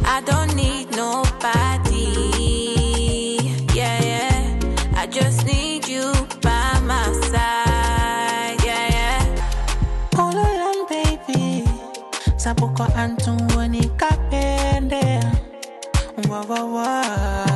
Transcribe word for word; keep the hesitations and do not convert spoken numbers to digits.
I don't need nobody. Yeah, yeah. I just need you by my side. Yeah, yeah. All along, baby. Sabuko antung wani kapende. Wow, wow, wow.